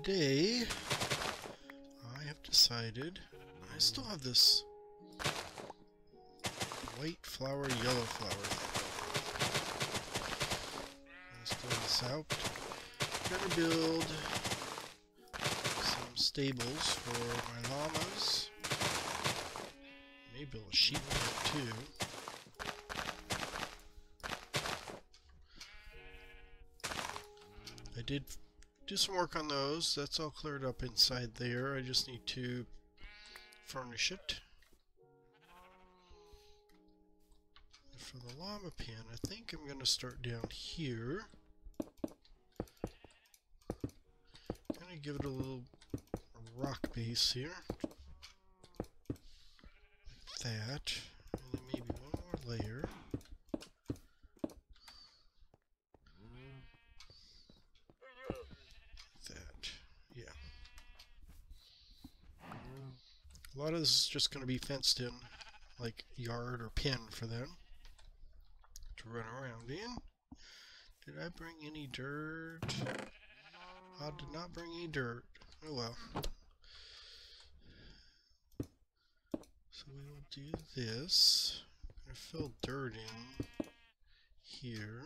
today I have decided I still have this white flower, yellow flower. Let's throw this out. I'm gonna build some stables for my llamas. Maybe build a sheep pen too. I did do some work on those. That's all cleared up inside there. I just need to furnish it. And for the llama pen, I think I'm going to start down here. Kind of give it a little rock base here. Like that. And then maybe one more layer. A lot of this is just going to be fenced in, like yard or pen for them to run around in. Did I bring any dirt? I did not bring any dirt. Oh well. So we will do this. I'm going to fill dirt in here.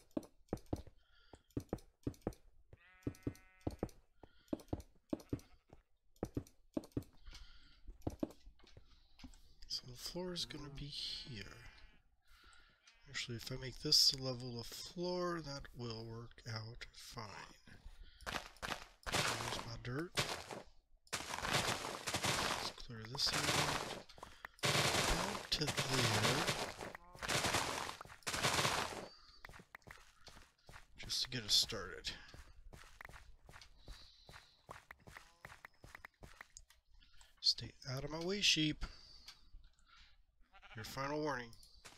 So the floor is going to be here. Actually, if I make this the level of floor, that will work out fine. There's my dirt. Let's clear this out. Down to there. Just to get us started. Stay out of my way, sheep. Your final warning.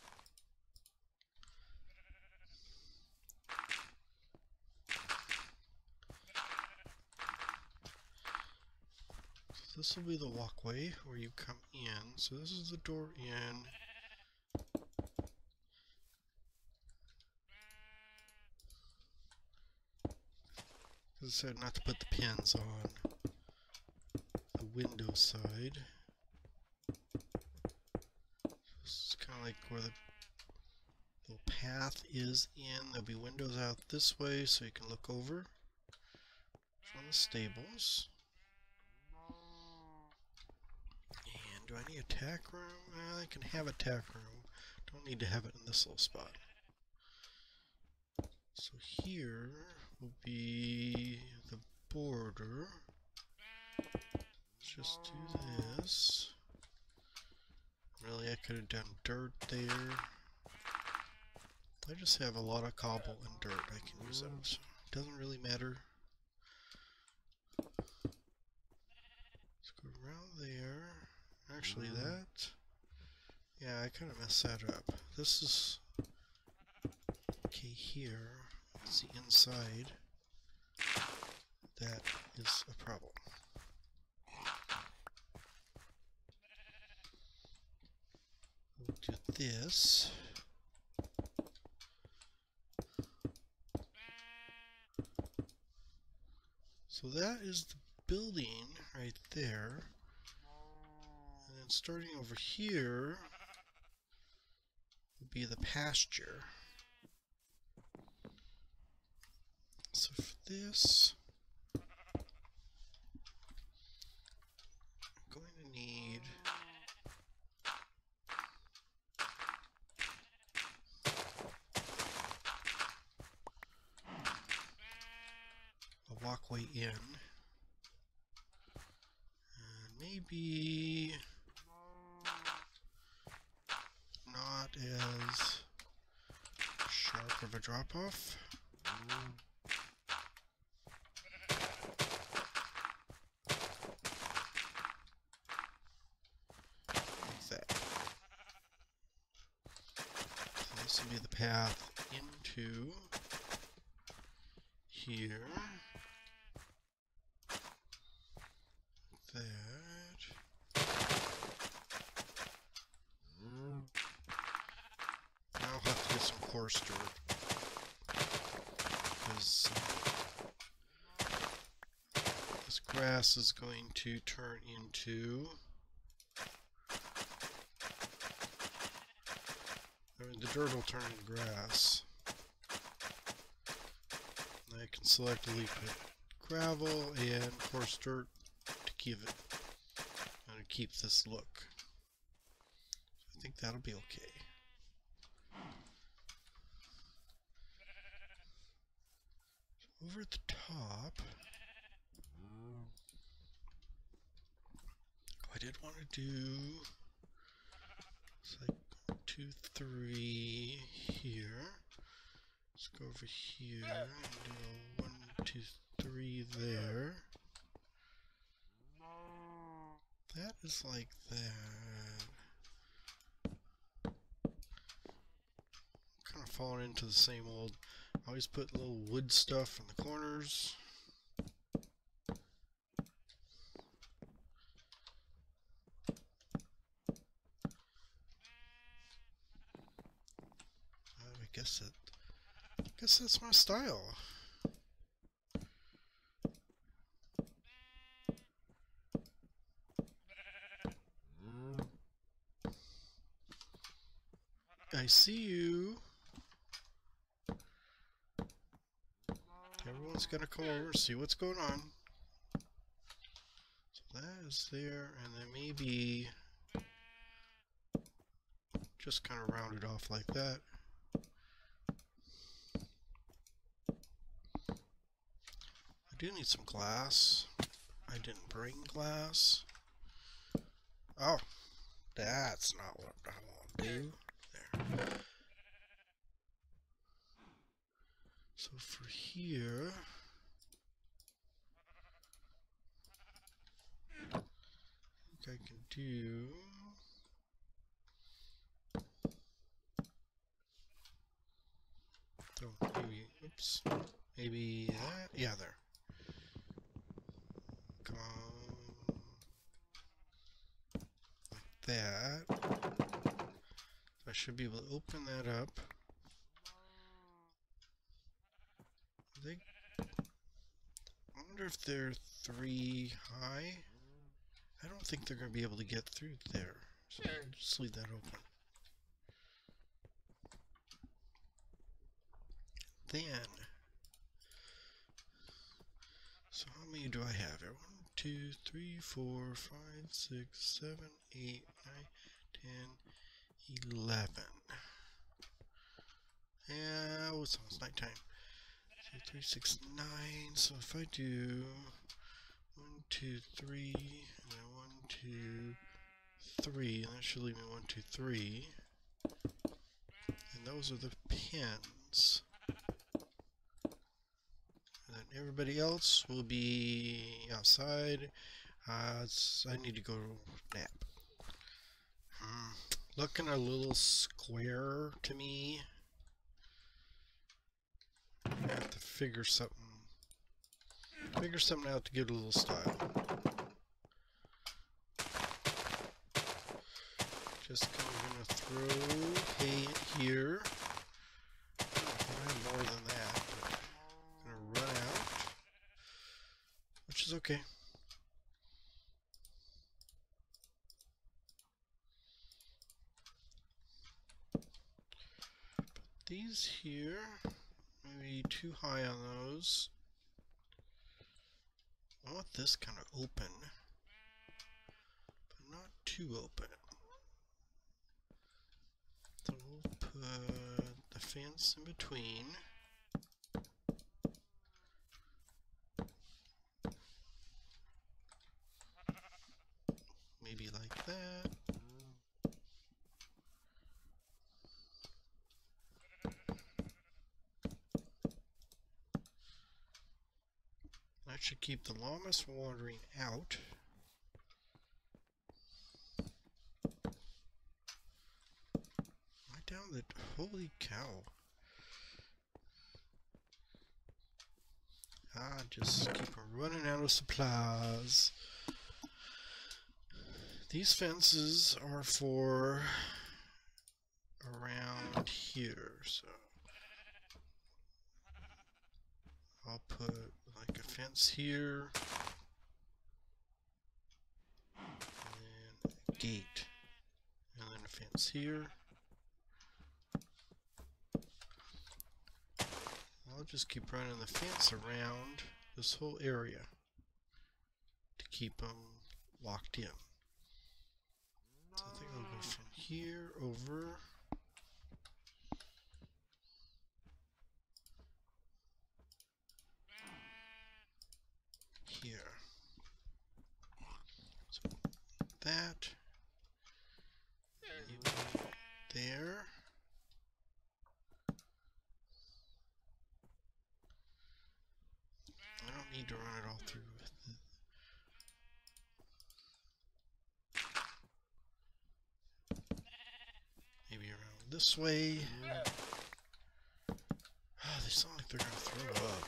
So this will be the walkway where you come in. So this is the door in. I decided not to put the pins on the window side. Like where the little path is in. There'll be windows out this way so you can look over from the stables. And do I need a tack room? I can have a tack room. Don't need to have it in this little spot. So here will be the border. Let's just do this. Really, I could have done dirt there. I just have a lot of cobble and dirt I can use up, so it doesn't really matter. Let's go around there. Actually, that... Yeah, I kind of messed that up. This is... Okay, here. It's the inside. That is a problem. We'll do this. So that is the building right there. And then starting over here will be the pasture. So for this, I'm going to need walkway in, and maybe not as sharp of a drop off. Like that. So this will be the path into here. That. Now I'll have to get some coarse dirt. Because this grass is going to turn into... the dirt will turn into grass. And I can selectively put gravel and, of course, dirt to give it and keep this look. I think that'll be okay. Over at the top, I did want to do, it's like 1, 2, 3 here. Let's go over here and do a 1, 2, 3 there. That is like that. Kind of falling into the same old. I always put little wood stuff in the corners. I guess that's my style. I see you. Everyone's gonna come over and see what's going on. So that is there, and then maybe just kind of round it off like that. I do need some glass. I didn't bring glass. Oh, that's not what I want to do. There. So for here, I think I can do maybe, oops, maybe that, yeah, there. Come on, like that. I should be able to open that up. I wonder if they're 3 high. I don't think they're going to be able to get through there. So I'll just leave that open. Then, so how many do I have here? 1, 2, 3, 4, 5, 6, 7, 8, 9, 10, 11. Yeah, well, it's almost nighttime. 2, 3, 6, 9. So if I do 1, 2, 3, and then 1, 2, 3, and that should leave me 1, 2, 3. And those are the pins. And then everybody else will be outside. I need to go nap. Looking a little square to me. I have to figure something out to get a little style. Just kind of gonna throw hay in here. I have more than that, but I'm gonna run out, which is okay. Put these here. Maybe too high on those. I want this kind of open, but not too open. So we'll put the fence in between. Maybe like that. That should keep the llamas from wandering out. Right down the... Holy cow. Just keep running out of supplies. These fences are for around here, so I'll put like a fence here, gate. And then a fence here. I'll just keep running the fence around this whole area to keep them locked in. So I think I'll go from here over. Here. So that. Maybe there. I don't need to run it all through with it. Maybe around this way. Oh, they sound like they're gonna throw up.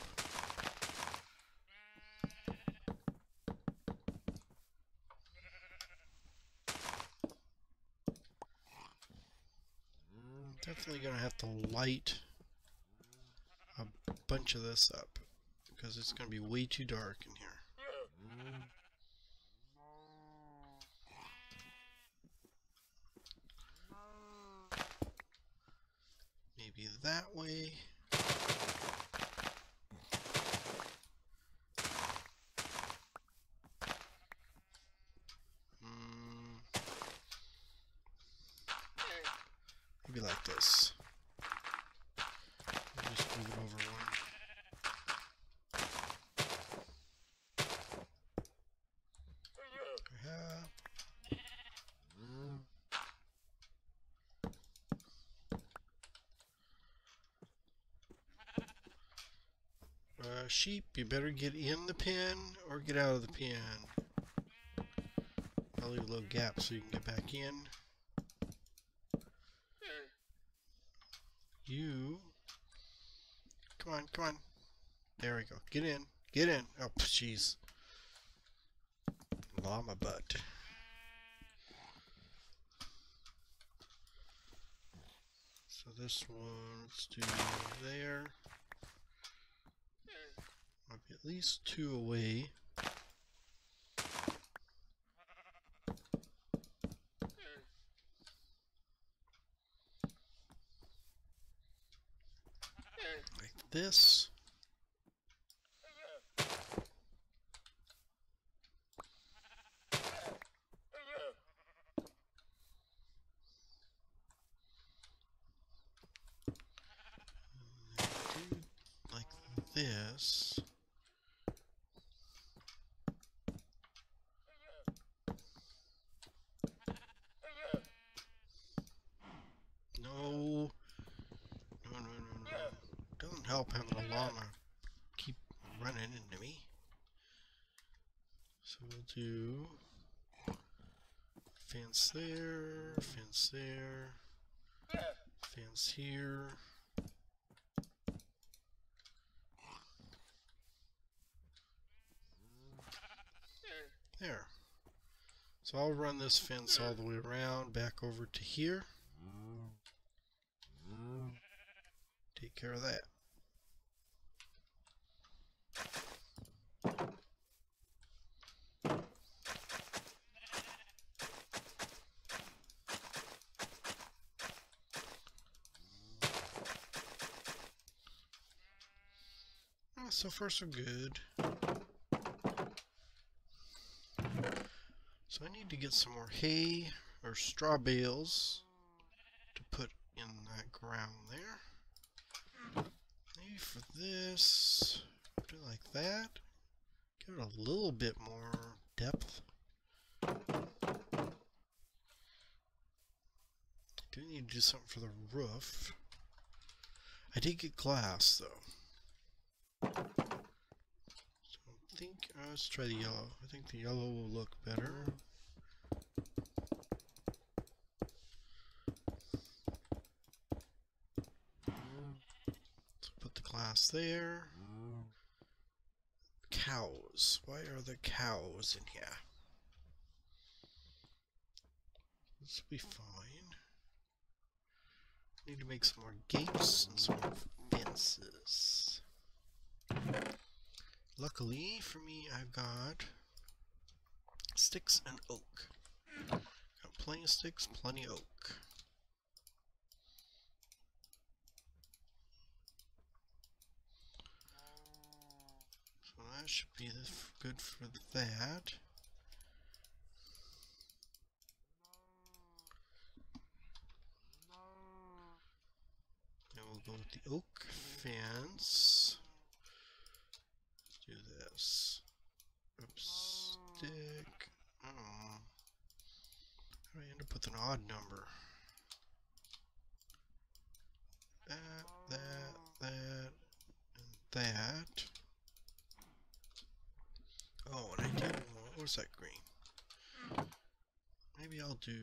Definitely gonna have to light a bunch of this up because it's gonna be way too dark in here. Maybe that way. Maybe like this. I'll just move it over one. Sheep, you better get in the pen or get out of the pen. I'll leave a little gap so you can get back in. You, come on, come on. There we go. Get in, get in. Oh, jeez. Llama butt. So this one, let's do there. Might be at least 2 away. Like this. Like this. No. No. Doesn't help having a llama keep running into me. So we'll do fence there, fence here. There. So I'll run this fence all the way around, back over to here. Take care of that. So far so good. So I need to get some more hay or straw bales to put in that ground there. Maybe for this, do it like that. Give it a little bit more depth. I do need to do something for the roof. I did get glass though. So I think, let's try the yellow. I think the yellow will look better. So put the glass there. Cows. Why are there cows in here? This will be fine. Need to make some more gates and some more fences. Luckily for me, I've got sticks and oak. Got plenty of sticks, plenty of oak. So that should be good for that. Then we'll go with the oak fence. Let's do this. Oops, stick. Oh. How do I end up with an odd number? That, and that. Oh, and I did want, what was that green? Maybe I'll do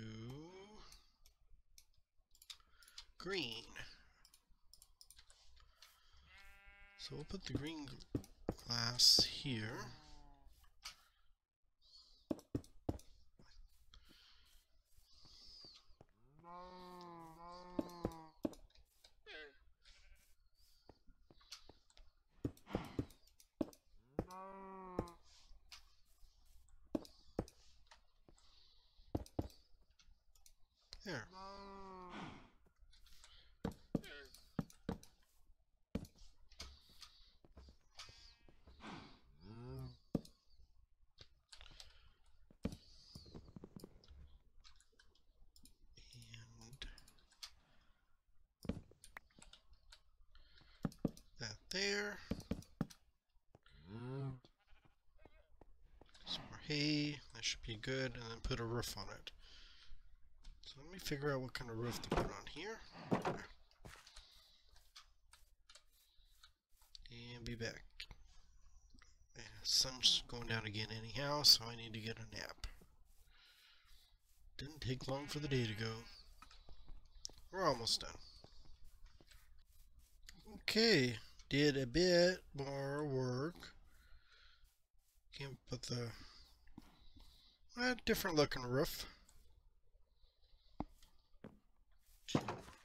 green. So we'll put the green glass here. There. And that there. Some more hay. That should be good. And then put a roof on it. So let me figure out what kind of roof to put on here. And be back. Yeah, sun's going down again anyhow, so I need to get a nap. Didn't take long for the day to go. We're almost done. Okay, did a bit more work. Came up with a different looking roof. So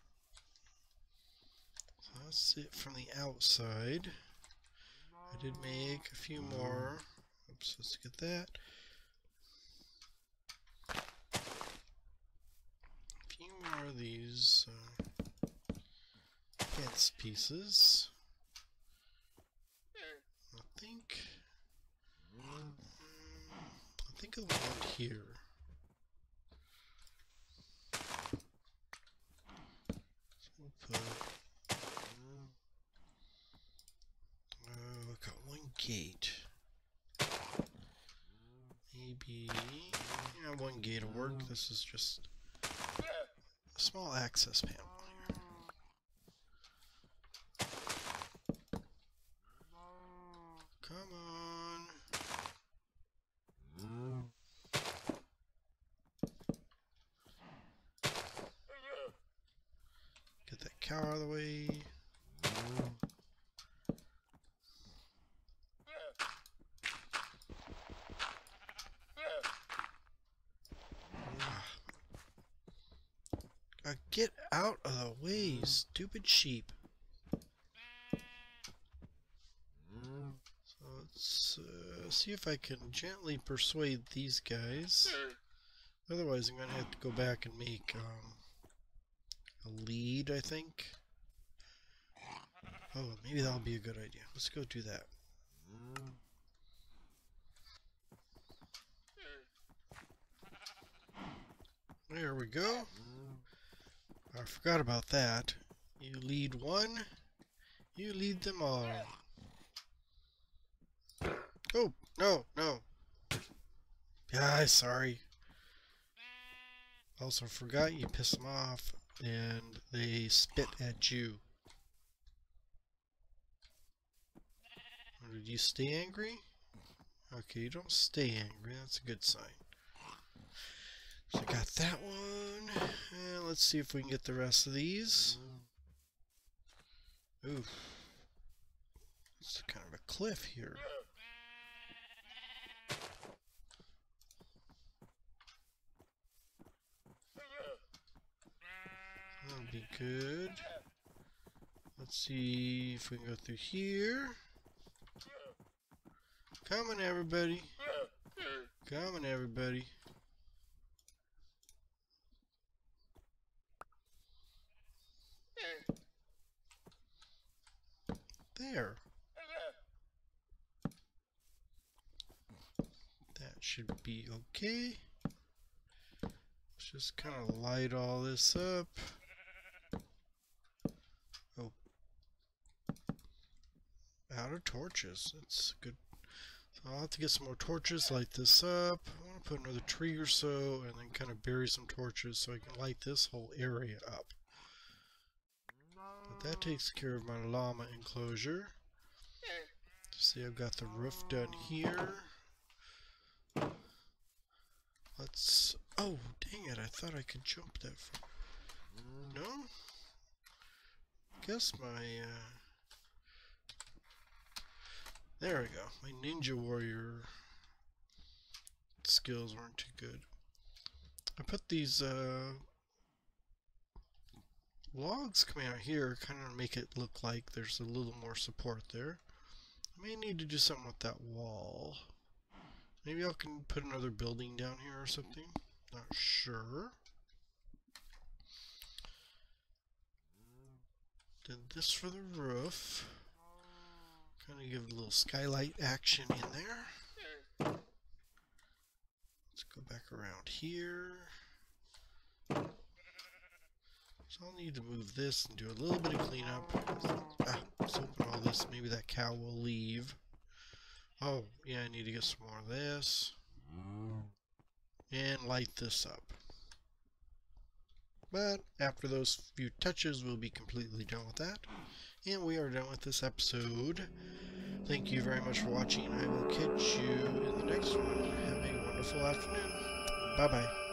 that's it from the outside. I did make a few more. Oops, let's get that. A few more of these fence pieces. I think I'll end here. So we'll put. Oh, I got one gate. Maybe. Yeah, one gate will work. This is just a small access panel here. Come on. Get that cow out of the way. Get out of the way, stupid sheep. So let's see if I can gently persuade these guys. Otherwise I'm going to have to go back and make a lead, I think. Oh, maybe that'll be a good idea. Let's go do that. There we go. I forgot about that. You lead one, you lead them all. Oh, no, no. Yeah, sorry. Also forgot you piss them off and they spit at you. Or did you stay angry? Okay, you don't stay angry. That's a good sign. So I got that one. And let's see if we can get the rest of these. Ooh. It's kind of a cliff here. That'll be good. Let's see if we can go through here. Come on, everybody. Come on, everybody. There. That should be okay. Let's just kind of light all this up. Oh. Out of torches. That's good. So I'll have to get some more torches, light this up. I want to put another tree or so, and then kind of bury some torches so I can light this whole area up. But that takes care of my llama enclosure. See, I've got the roof done here. Let's... Oh, dang it, I thought I could jump that far. No? Guess my, There we go. My ninja warrior skills weren't too good. I put these, logs coming out here, kind of make it look like there's a little more support there. I may need to do something with that wall. Maybe I can put another building down here or something. Not sure. Did this for the roof. Kind of give a little skylight action in there. Let's go back around here. So I'll need to move this and do a little bit of cleanup. Let's open all this. Maybe that cow will leave. Oh, yeah, I need to get some more of this. And light this up. But after those few touches, we'll be completely done with that. And we are done with this episode. Thank you very much for watching. I will catch you in the next one. Have a wonderful afternoon. Bye-bye.